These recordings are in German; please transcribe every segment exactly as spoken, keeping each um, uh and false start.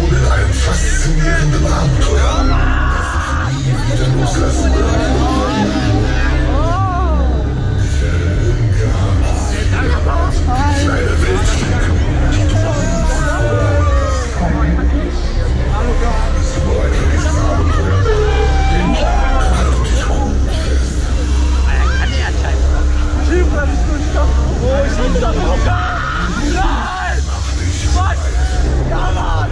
nun in einem faszinierenden Abenteuer, das nie wieder loslassen wird. Die kleine Welt stecken, die du nie zuvor bist du bereit für dieses Abenteuer? Halt dich gut fest. Kann er anscheinend. Schieben, das ist gut. Oh, ich liebe das auch. Nein! Was? Ja, Mann!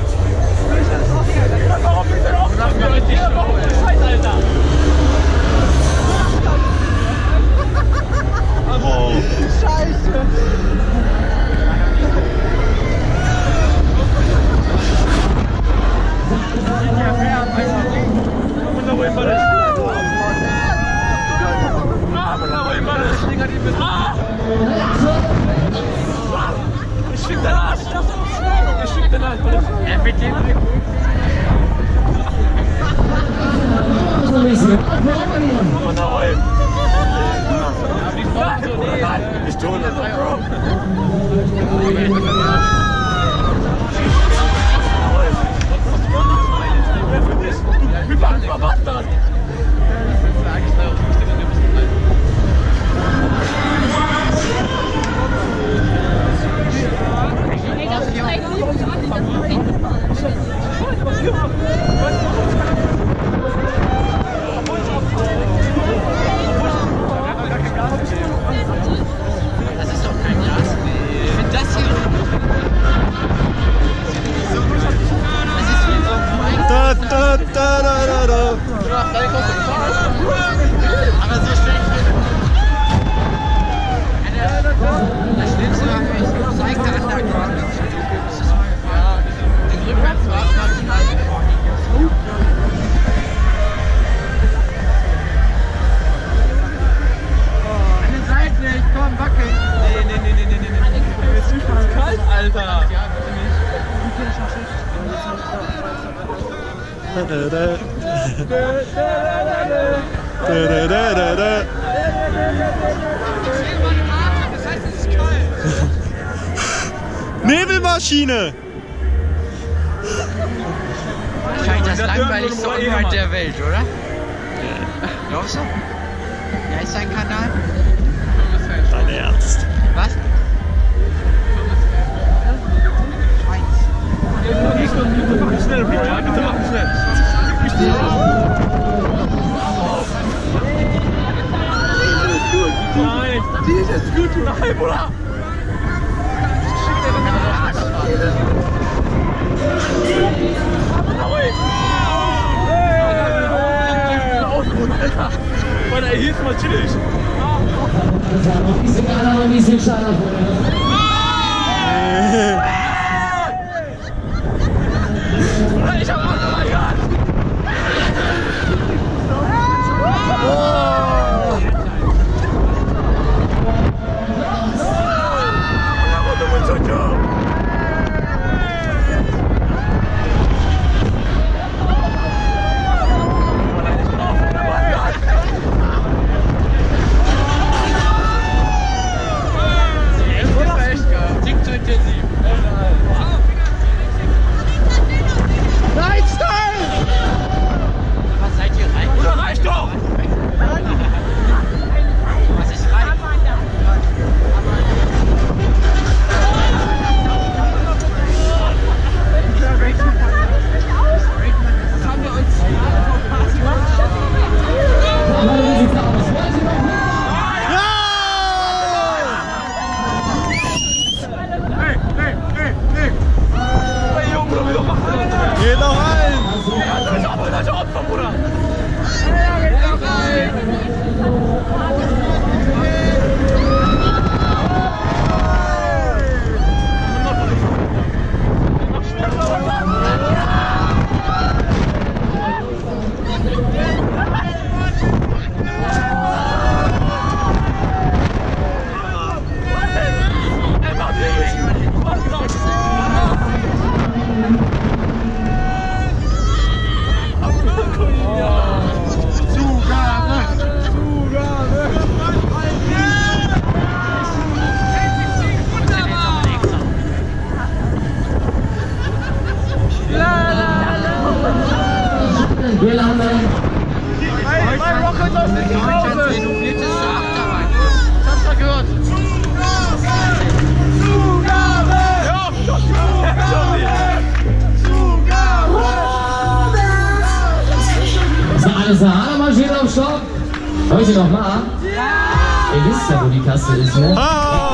Warum ist er offen? Warum ist der Scheiß, Alter? Oh. Scheiße! Ich schick den Arsch! Ich schick den Arsch! Er mit dem ich tue das, Bro! Bastard! Das ist doch kein Glas. Ich finde das hier. Das ist wie so ein da, da, da, da, da. Aber so schlecht. Das Schlimmste war für mich so ein Charakter. Den Rückwärts war es manchmal. An den Seiten, ich komm, wackeln. Nee, nee, nee, nee, nee, nee. Mir ist übelst kalt, Alter. Ja, bitte nicht. Das heißt, es ist kalt. Nebelmaschine! Wahrscheinlich das langweiligste Unweit der Welt, oder? Glaubst du? Wer ist dein Kanal? Dein Ernst? Was? Schweiz. Schnell, bitte, bitte mach schnell. Nein, die ist jetzt gut, nein, Bruder. Schick dir den Arsch. Ausruhen, Alter. Mann, ey, hier ist mal chillig. Ich hab Angst, oh mein Gott! Mein Rocket läuft nicht nach Hause! Du willst es Achtermann! Ich hab's doch gehört! Zugabe! Ja, So, alles klar, alle mal schön auf Stopp. Heute nochmal. Ja! Ihr wisst ja, wo die Kasse ist, ne?